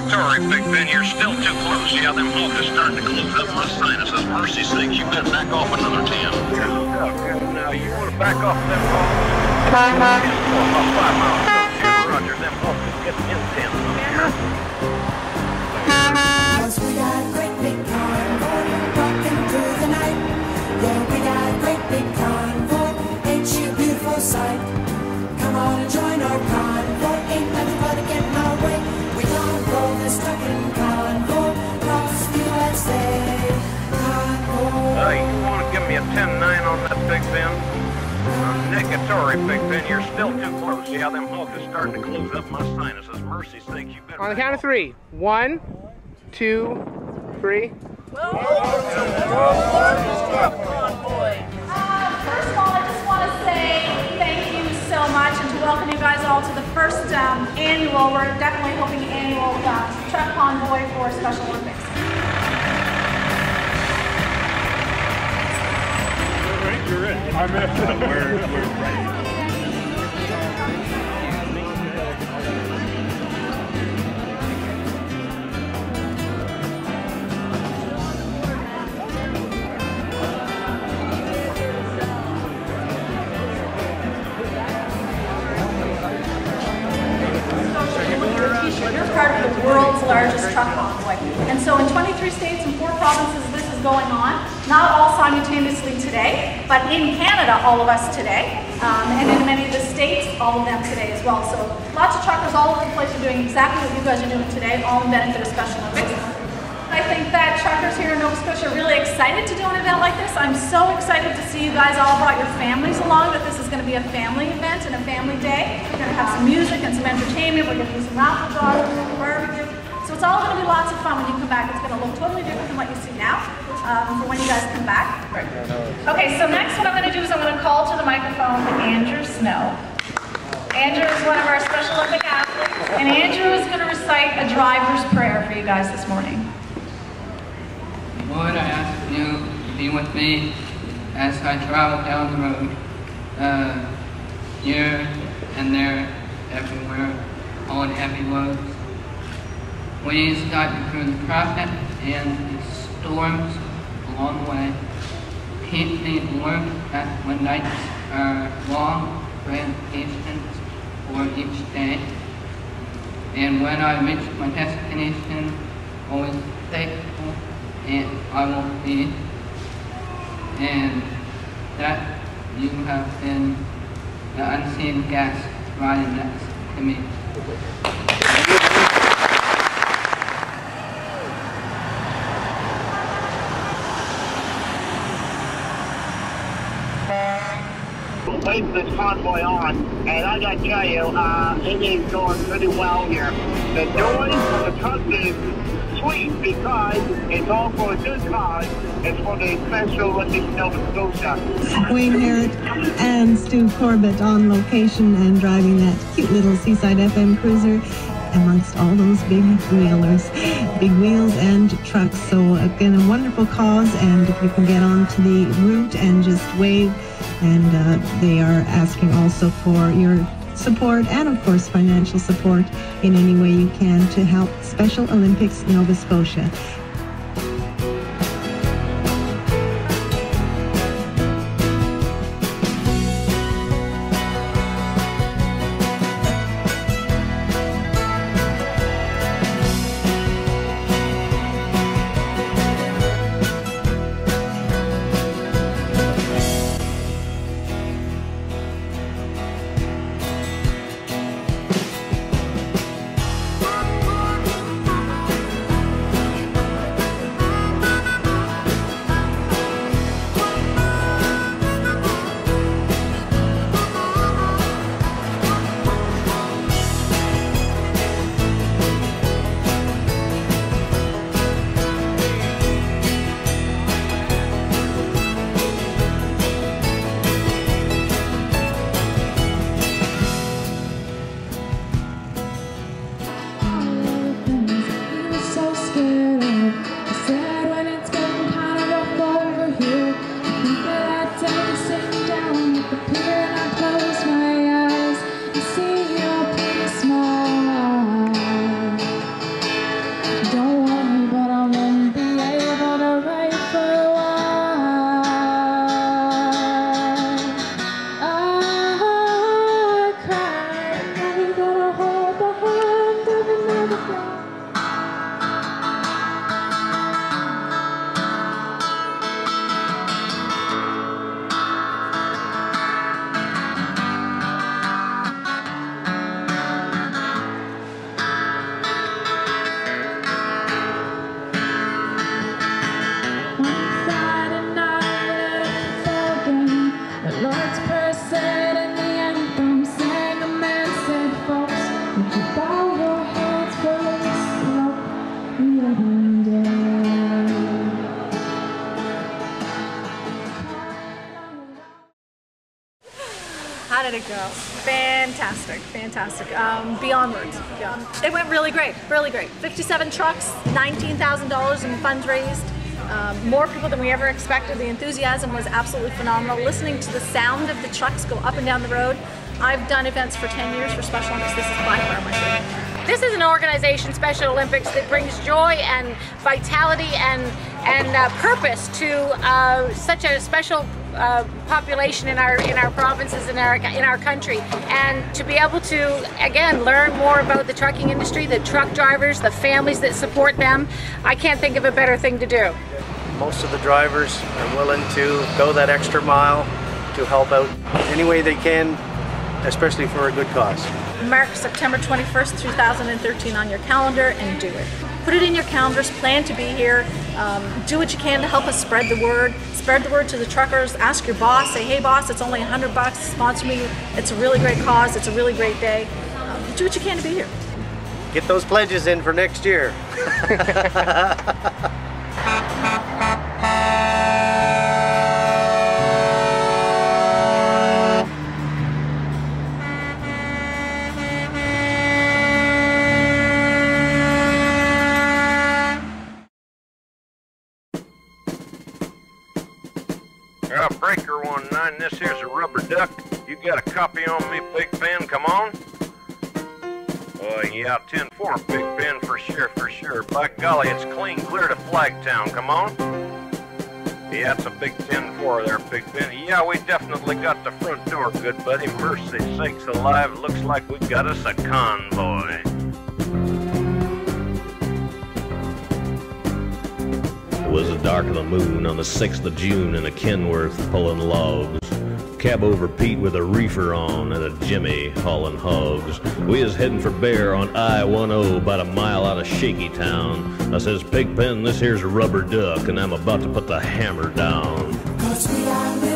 Negatory, Big Ben, you're still too close. Yeah, them hawks are starting to close up my sinuses. Mercy sakes, you better back off another 10. Now, you want to back off them hawks? About 5 miles from Roger, them hawks is getting intense. Cause we got a great big convoy rocking through the night. Yeah, we got a great big convoy. Ain't she a beautiful sight? Come on and join our convoy. Ain't nothing but to get in our way. We gonna roll this trucking convoy across the USA. Convoy. You want to give me a 10-9 on that, Big Ben? Negatory, Big Ben, you're still too close. Yeah, them hawks are starting to close up my sinuses. Mercy sakes, you better... On the count of 3. 1, 2, 3. First of all, I just want to say thank you so much and to welcome you guys all to the first annual, we're definitely hoping annual truck convoy for Special Olympics. You're in. I'm in. We're ready. You're part of the world's largest truck convoy. And so in 23 states and 4 provinces this is going on. Not all simultaneously today, but in Canada, all of us today. And in many of the states, all of them today as well. So lots of truckers all over the place are doing exactly what you guys are doing today, all in benefit of Special Olympics. I think that truckers here in Nova Scotia are really excited to do an event like this. I'm so excited to see you guys all brought your families along, that this is going to be a family event and a family day. We're going to have some music and some entertainment. We're going to do some raffle draws, some barbecue. So it's all going to be lots of fun when you come back. It's going to look totally different from what you see now for when you guys come back. Okay, so next what I'm going to do is I'm going to call to the microphone Andrew Snow. Andrew is one of our Special Olympic athletes, and Andrew is going to recite a driver's prayer for you guys this morning. Lord, I ask you to be with me as I travel down the road, here and there, everywhere, on heavy loads. Please guide me through the traffic and the storms along the way. Keep me alert when nights are long, grant patience for each day. And when I reach my destination, always faithful and I will be, and that you have been the unseen guest riding next to me. Place this convoy on, and I gotta tell you, it is going pretty well here. The noise of the truck is sweet because it's all for a good cause. It's for the Special Olympics Nova Scotia. Wayne Harrod and Stu Corbett on location and driving that cute little Seaside FM cruiser amongst all those big wheelers, big wheels and trucks. So again, a wonderful cause, and if you can get onto the route and just wave, and they are asking also for your support and of course financial support in any way you can to help Special Olympics Nova Scotia. How did it go? Fantastic, fantastic. Beyond words. Beyond. It went really great, really great. 57 trucks, $19,000 in funds raised. More people than we ever expected. The enthusiasm was absolutely phenomenal. Listening to the sound of the trucks go up and down the road. I've done events for 10 years for Special Olympics. This is by far my favorite. This is an organization, Special Olympics, that brings joy and vitality and purpose to such a special population in our provinces, in our country, and to be able to again learn more about the trucking industry, the truck drivers, the families that support them. I can't think of a better thing to do. Most of the drivers are willing to go that extra mile to help out any way they can, especially for a good cause. Mark September 21st, 2013 on your calendar and do it. Put it in your calendars, plan to be here, do what you can to help us spread the word. Spread the word to the truckers, ask your boss, say, hey boss, it's only $100, sponsor me, it's a really great cause, it's a really great day. Do what you can to be here. Get those pledges in for next year. Breaker 19, this here's a rubber duck. You got a copy on me, Big Ben, come on? Yeah, 10-4, Big Ben, for sure. By golly, it's clean clear to Flagtown, come on? Yeah, it's a big 10-4 there, Big Ben. Yeah, we definitely got the front door, good buddy. Mercy sakes alive, looks like we got us a convoy. It was the dark of the moon on the 6th of June in a Kenworth pulling logs. Cab over Pete with a reefer on and a Jimmy hauling hogs. We is heading for Bear on I-10 about a mile out of Shaky Town. I says, Pigpen, this here's a rubber duck and I'm about to put the hammer down. 'Cause we are